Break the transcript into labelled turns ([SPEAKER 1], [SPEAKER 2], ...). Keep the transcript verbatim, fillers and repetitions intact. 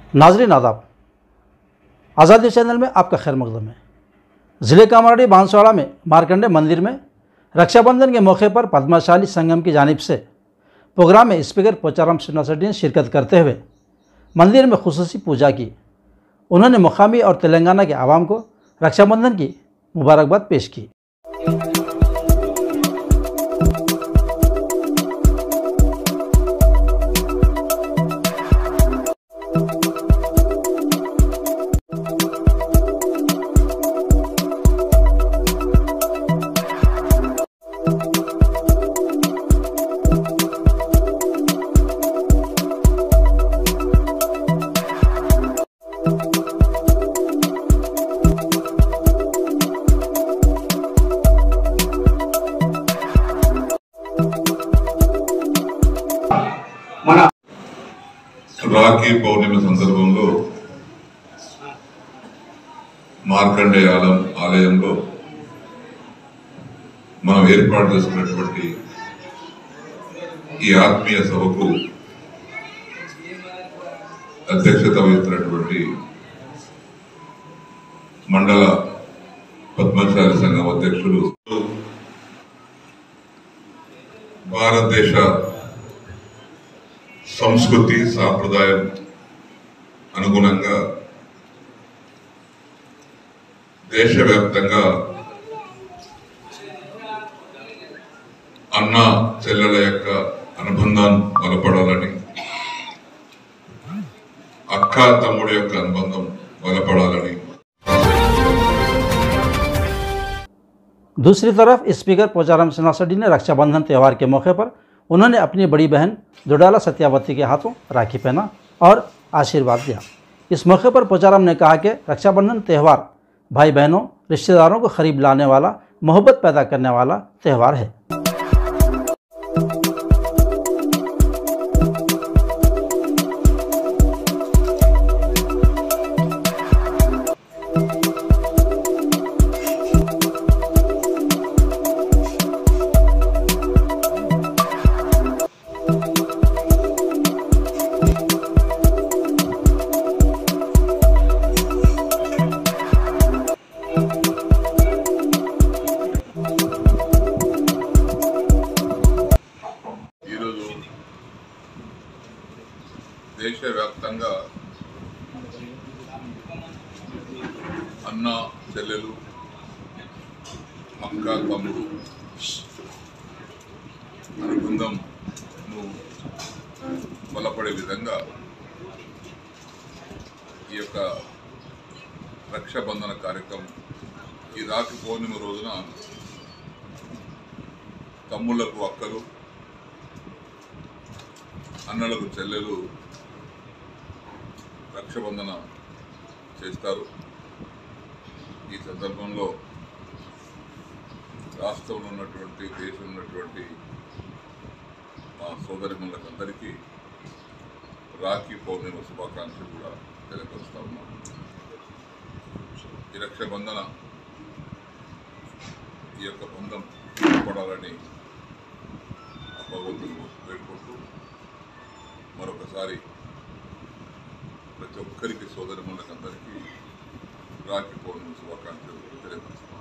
[SPEAKER 1] नाजरीन आदाब, आज़ादी चैनल में आपका खैर मकदम है। ज़िले कामारेड्डी बांसवाड़ा में मार्कंडे मंदिर में रक्षाबंधन के मौके पर पद्मशाली संगम की जानिब से प्रोग्राम में स्पीकर पोचाराम श्रीनिवास रेड्डी ने शिरकत करते हुए मंदिर में खुसूसी पूजा की। उन्होंने मुकामी और तेलंगाना के आवाम को रक्षाबंधन की मुबारकबाद पेश की।
[SPEAKER 2] రాఖీ పౌర్ణమి సందర్భంలో మార్కండే ఆలయంలో మనం ఏర్పాటు చేసుకున్నటువంటి ఈ ఆత్మీయ సభకు అధ్యక్షత వహిస్తున్నటువంటి మండల పద్మశాలి సంఘం అధ్యక్షులు, భారతదేశ సంస్కృతి సాంప్రదాయం అనుగుణంగా దేశవ్యాప్తంగా అన్న చెల్లెల యొక్క అనుబంధాన్ని బలపడాలని, అక్క తమ్ముడి యొక్క అనుబంధం బలపడాలని।
[SPEAKER 1] दूसरी तरफ स्पीकर पोचाराम श्रीनिवास रेड्डी ने रक्षाबंधन त्यौहार के मौके पर उन्होंने अपनी बड़ी बहन दुडाला सत्यावती के हाथों राखी पहना और आशीर्वाद दिया। इस मौके पर पोचाराम ने कहा कि रक्षाबंधन त्यौहार भाई बहनों रिश्तेदारों को करीब लाने वाला, मोहब्बत पैदा करने वाला त्यौहार है।
[SPEAKER 2] దేశవ్యాప్తంగా అన్న చెల్లెలు, అక్క తమ్ముడు అనుబంధంను బలపడే విధంగా ఈ యొక్క రక్షాబంధన కార్యక్రమం ఈ రాఖీ పౌర్ణమి రోజున తమ్ముళ్లకు అక్కలు, అన్నలకు చెల్లెలు రక్షాబంధన చేస్తారు। ఈ సందర్భంలో రాష్ట్రంలో ఉన్నటువంటి, దేశంలో ఉన్నటువంటి మా సోదరిమణులకందరికీ రాఖీ పౌర్ణమి శుభాకాంక్షలు కూడా తెలియపరుస్తా ఉన్నాం। ఈ రక్షాబంధన ఈ యొక్క బంధం పడాలని భగవంతుడు వేడుకుంటూ మరొకసారి ప్రతి ఒక్కరికి సోదరిమణులకందరికీ రాఖీ పౌర్ణమి శుభాకాంక్షలు తెలియపరుస్తున్నాం।